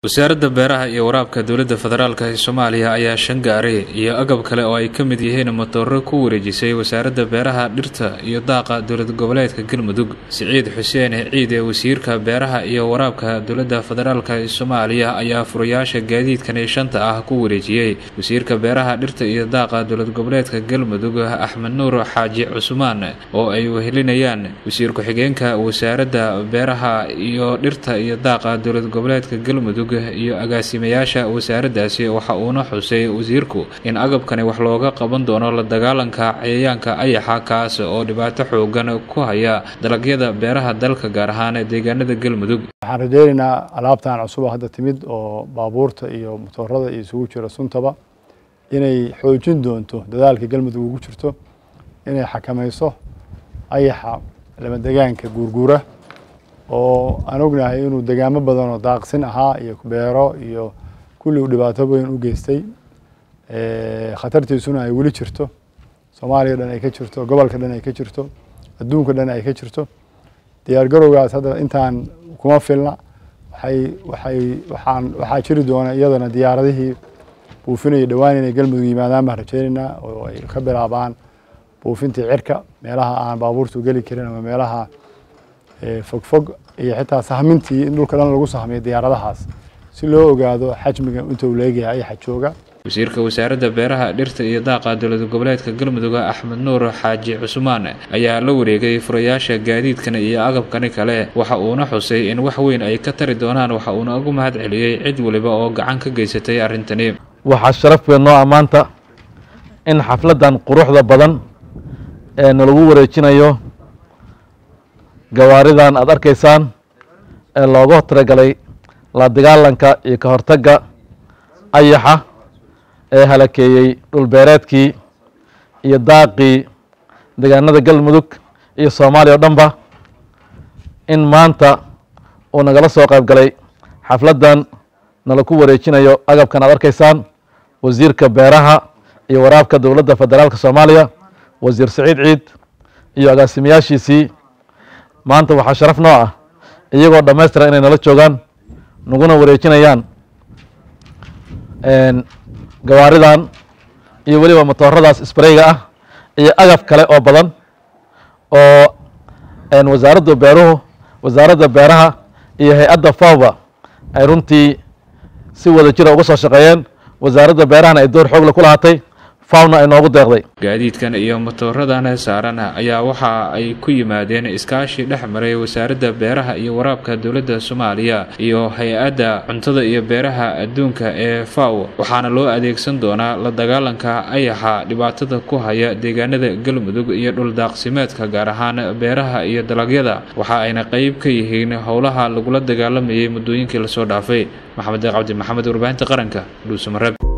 wasaaradda beeraha iyo waraabka dowladda federaalka ee Soomaaliya ayaa shan gaari iyo agab kale oo ay ka mid yihiin matooro ku wareejisay wasaaradda beeraha dhirta iyo daaqa dowlad goboleedka Galmudug. Siciid Xuseen Ciid ee wasiirka beeraha iyo waraabka dowladda federaalka ee Soomaaliya ayaa furayaasha gaadiidkan ee shanta ah ku wareejiyay wasiirka beeraha dhirta iyo daaqa dowlad goboleedka Galmudug Axmed Nuur Xaaji Cusmaan oo ay wehelinayaan wasiir ku-xigeenka wasaaradda beeraha iyo dhirta iyo daaqa dowlad goboleedka Galmudug iyo agaasimayaasha wasaaraddaasi. waxa uuna xusay wasiirku in agabkani wax looga qaban doono la dagaalanka cayayaanka ayaxa kaas oo dhibaato xoogan ku haya dalagyada beeraha dalka gaar ahaan deegaanada Galmudug. waxaan rajaynaynaa alaabtan cusub hadda timid oo baabuurta iyo matoorada iyo isugu jira suntaba inay xoojin doonto dadaalka Galmudug ugu jirto inay xakamayso ayaxa lama deegaanka guurguura oo aan ognahay inuu deegaamo badan oo daaqsin ahaa iyo beero iyo kulli dhibaato weyn u geystay khatartiisuna ay weli jirto Soomaaliya dhan ay ka jirto gobolka dhan ay ka jirto adduunka dhan ay ka jirto diyaar garowgaas hadda intaan kuma filna waxaa jiri doona iyadana diyaaradihii buufinaya dhawaan inay Galmudug yimaadaan baan rajaynaynaa oo ay ka bilaabaan buufintii cirka meelaha aan baabuurtu geli karin ama meelaha fog iyo xitaa sahmintii in dhulka dhan lagu sahmiyo diyaaradahaas si loo ogaado xajmiga inta uu leeyahay ayaxa jooga. wasiirka wasaaradda beeraha dhirta iyo daaqa dowlad goboleedka Galmudug Axmed Nuur Xaaji Cusmaan ayaa la wareegay furayaasha gaadiidkan iyo agabkan kale. waxa uuna xusay in wax weyn ay ka tari doonaan. waxa uuna ugu mahad celiyay cid waliba oo gacan ka geysatay arintani. waxa sharaf weyn noo amaanta in xafladan quruxda badan ee lagu wareejinayo gawaaridan aad arkaysaan ee looga talagalay la dagaalanka iyo ka hortagga ayaxa ee halakeeyay dhul beereedkii iyo daaqii deegaanada Galmudug iyo Soomaaliya oo dhanba in maanta uu nagala soo qayb galay xafladan nala ku wareejinayo agabkan aad arkaysaan wasiirka beeraha iyo waraabka dowladda federaalka Soomaaliya wasiir Siciid Ciid iyo agaasimayaashiisii. maanta waxaa sharaf noo ah iyagoo dhammaystiran inay nala joogaan naguna wareejinayaan gawaaridan iyo weliba matooradaas isbareyga ah iyo agab kale oo badan oo wasaaradda beeraha iyo hay-adda FAO ay runtii si wada jira uga soo shaqeeyeen. wasaaradda beerahana ay door xoog leh ku lahaatay faawna ay noogu deeqday. gaadiidkan iyo matooradan saaran ayaa waxa ay ku yimaadeen iskaashi dhex maray wasaaradda beeraha iyo waraabka dowladda Soomaaliya iyo hay-adda cuntada iyo beeraha adduunka ee FAO. waxaana loo adeegsan doonaa la dagaalanka ayaxa dhibaatada ku haya deegaanada Galmudug iyo dhul daaqsimeedka gaar ahaan beeraha iyo dalagyada. waxa ayna qayb ka yihiin howlaha lagula dagaalamayay muddooyinkii la soo dhaafay. maxamed cabdi maxamed warbaahinta qaranka Dhuuso Mareb.